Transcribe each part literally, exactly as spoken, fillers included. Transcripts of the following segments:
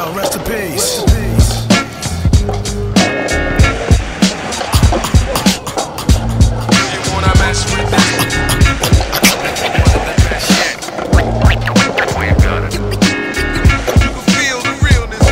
Yo, rest in peace. Rest in peace. You wanna mess with this? One of the best yet. We got it. You can feel the realness.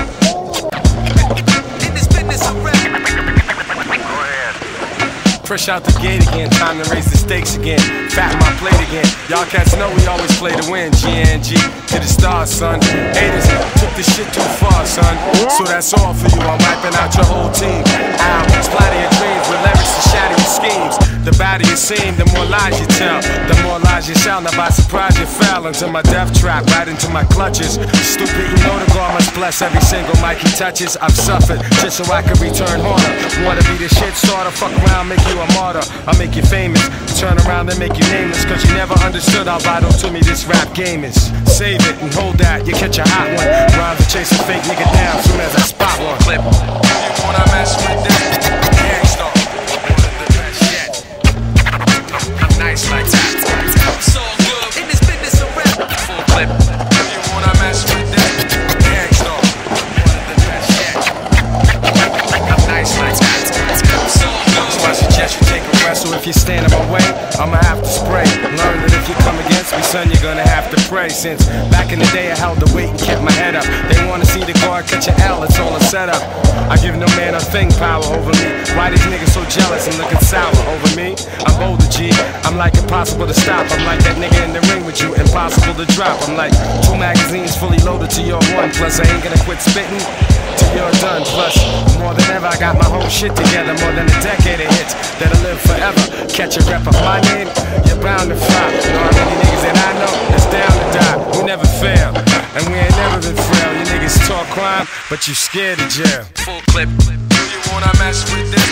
In this business of rap. Go ahead. Fresh out the gate again, time to raise the stakes again. Fat my plate again. Y'all cats know we always play to win. G N G to the stars, son. Haters took this shit too far, son. So that's all for you. I'm wiping out your whole team. Ow, splatter your dreams with lyrics to shatter your schemes. The badder you seem, the more lies you tell. The more lies you shall. Now by surprise you fell into my death trap, right into my clutches. Stupid, you know the God must bless every single mic he touches. I've suffered just so I can return harder. Wanna be the shit starter? Fuck around, make you a martyr. I'll make you famous. Turn around and make you nameless. Cause you never understood how vital to me this rap game is. Save it and hold that, you catch a hot one. Rhymes to chase a fake nigga down soon as I spot one. Clip. You wanna mess with this? Gangsta. One of the best yet. I'm nice like that. It's all good. In this business of rap. Full clip. You wanna mess with this? Gangsta. One of the best yet. I'm nice like that. It's all good. So I suggest you take a rest. So if you stand in my way, I'ma have to spray. Learn that if you come against me, son, you're gonna have to pray. Since back in the day I held the weight and kept my head up. They wanna see the guard catch an L, it's all a setup. I give no man a thing power over me. Why these niggas so jealous and looking sour over me? I'm bolder, G. I'm like impossible to stop. I'm like that nigga in the ring with you, impossible to drop. I'm like two magazines fully loaded to your one. Plus I ain't gonna quit spitting till you're done. Plus, more than ever, I got my whole shit together. More than a decade of hits that'll live forever. Catch a rep of my name, you're bound to fly. You know how many niggas that I know that's down to die. We never fail, and we ain't never been frail. You niggas talk crime, but you scared of jail. Full clip. You wanna mess with this?